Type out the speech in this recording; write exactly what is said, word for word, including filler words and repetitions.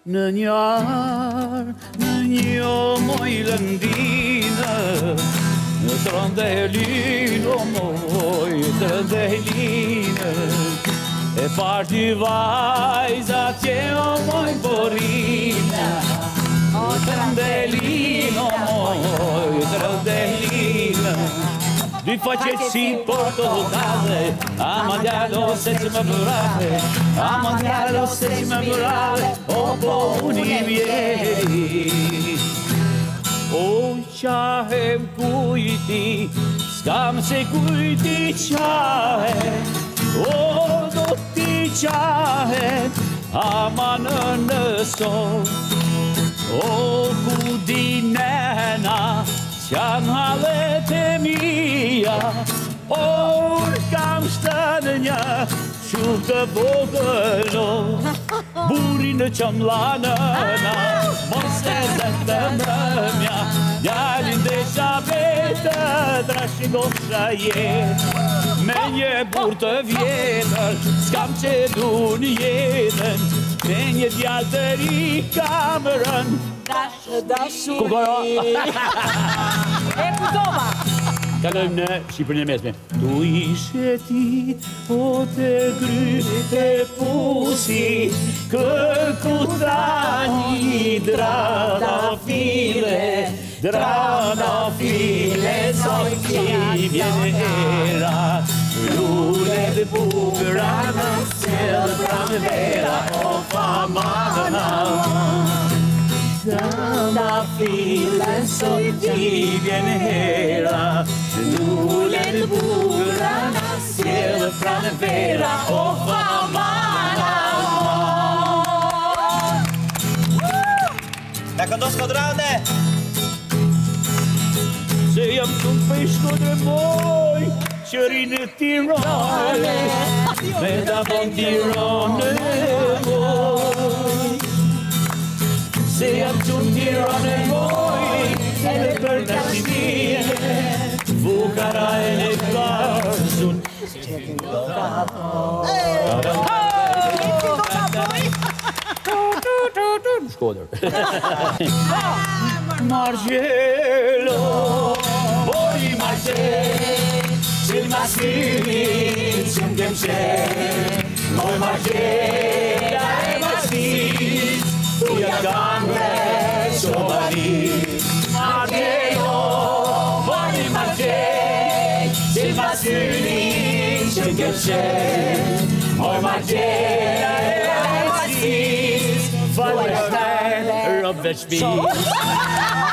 në një ar, në një moj lëndinë, në të rëndelin, o moj të rëndelin, e parti vajza tje o moj porina, o të rëndelin, o moj të rëndelin. Dy faqet si portokale, ama djalo se që më brave, ama djalo se që më brave, o po unë i vjeri. O qahem kujti, s'kam se kujti qahe, o do ti qahe, ama në nëso, o ku di nena, Qanë halet e mija, or kam shtënë një shumë të vogëlo, buri në qëmlanëna, mos e të të mrëmja, djalin dhe shabetë, trashigosha jetë, me një bur të vjetër, s'kam që du një jetën, me një djallë të ri kamërën, Dashuri. E kutova. Kalojmë në Shqipërinë e mesme. Tu ishe ti, o të gryte pusi, kërkuta një drana file, drana file, soj ki vjen era, lule dhe bukra në sjellë pranvera, o famadëna. Drana file, soj ti vjen hera, lule dhe bukra në sjellë pranvera, o famadëna. Da këndos Kodraune! Se jam shumë peshko dhe moj, që rinë Tirane, me da bon Tirane moj. Se jam shumë Tirane moj, edhe për të shmije, Vukara e në karësun, që ti do ta boj. Shkodër. Marcello, voi Marcello, c'è Massini, c'è un gemce, noi Marcella e Massini, tu ya gambe, giovani. Marcello, voi Marcello, c'è Massini, c'è un gemce, noi Marcella e Massini, vai a stare, Robert Speed.